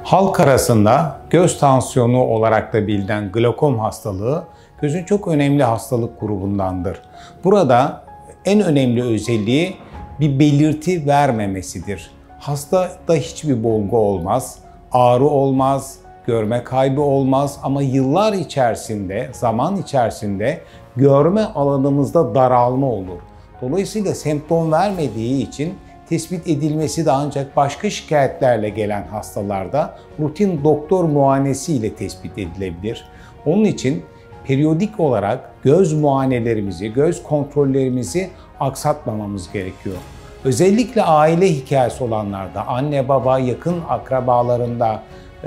Halk arasında göz tansiyonu olarak da bilinen glokom hastalığı gözün çok önemli hastalık grubundandır. Burada en önemli özelliği bir belirti vermemesidir. Hastada hiçbir bulgu olmaz, ağrı olmaz, görme kaybı olmaz ama yıllar içerisinde, zaman içerisinde görme alanımızda daralma olur. Dolayısıyla semptom vermediği için tespit edilmesi de ancak başka şikayetlerle gelen hastalarda rutin doktor muayenesiyle tespit edilebilir. Onun için periyodik olarak göz muayenelerimizi, göz kontrollerimizi aksatmamamız gerekiyor. Özellikle aile hikayesi olanlarda, anne baba yakın akrabalarında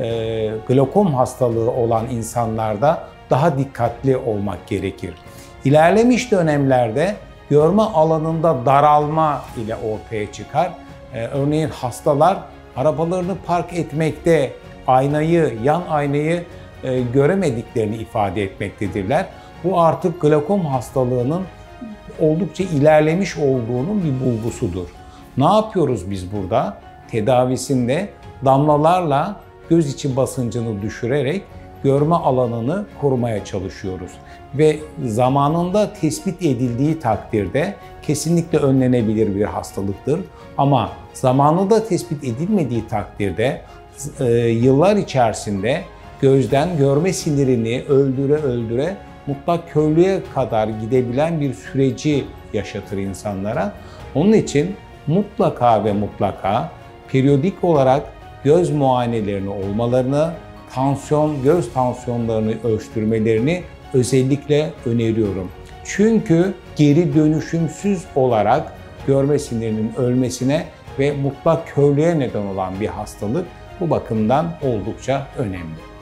glokom hastalığı olan insanlarda daha dikkatli olmak gerekir. İlerlemiş dönemlerde görme alanında daralma ile ortaya çıkar. Örneğin hastalar arabalarını park etmekte yan aynayı göremediklerini ifade etmektedirler. Bu artık glokom hastalığının oldukça ilerlemiş olduğunun bir bulgusudur. Ne yapıyoruz biz burada? Tedavisinde damlalarla göz içi basıncını düşürerek görme alanını korumaya çalışıyoruz. Ve zamanında tespit edildiği takdirde kesinlikle önlenebilir bir hastalıktır. Ama zamanında tespit edilmediği takdirde yıllar içerisinde gözden görme sinirini öldüre mutlak körlüğe kadar gidebilen bir süreci yaşatır insanlara. Onun için mutlaka ve mutlaka periyodik olarak göz muayenelerini olmalarını, göz tansiyonlarını ölçtürmelerini özellikle öneriyorum. Çünkü geri dönüşümsüz olarak görme sinirinin ölmesine ve mutlak körlüğe neden olan bir hastalık bu bakımdan oldukça önemli.